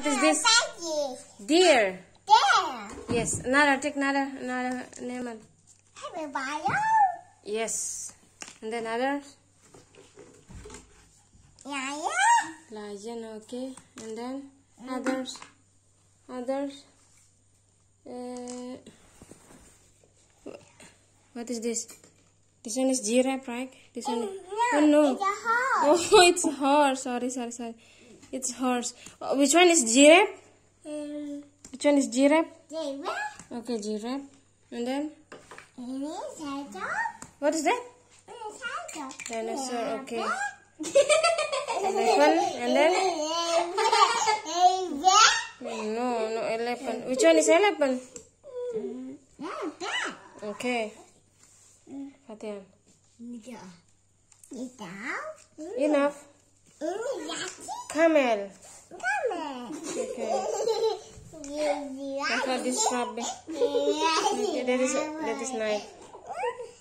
What is this? Deer. Yes. Another. Take another animal. Yes. And then others. Lion. Okay. And then others. What is this? This one is giraffe, right? This one. Oh no. It's a horse. Oh, it's a horse. Sorry. It's horse. Oh, which one is giraffe? Which one is giraffe? Giraffe. Okay, giraffe. And then? Dinosaur. What is that? Dinosaur. Okay. Elephant. And then? No, elephant. Which one is elephant? Okay. Fatihan. Enough. Camel. Okay. I thought this is rabbit. Okay, that is nice.